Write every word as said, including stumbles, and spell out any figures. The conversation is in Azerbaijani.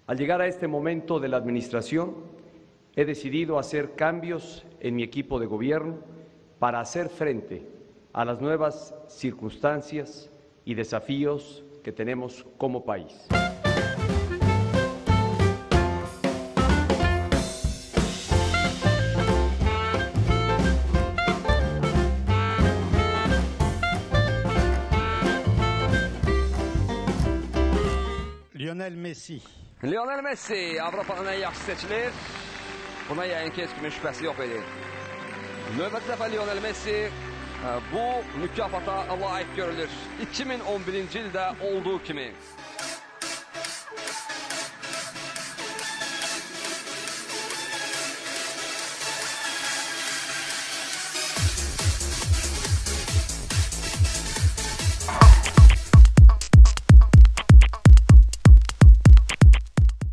Al llegar a este momento de la administración, he decidido hacer cambios en mi equipo de gobierno para hacer frente a las nuevas circunstancias y desafíos que tenemos como país. Lionel Messi. Lionel Messi Avropanın en yaxşı seçilir. Buna yəqin ki, heç kimin şübhəsi yox idi. Növbəti dəfə Lionel Messi bu mükafata layiq görülür. iki min on birinci ildə olduğu kimi.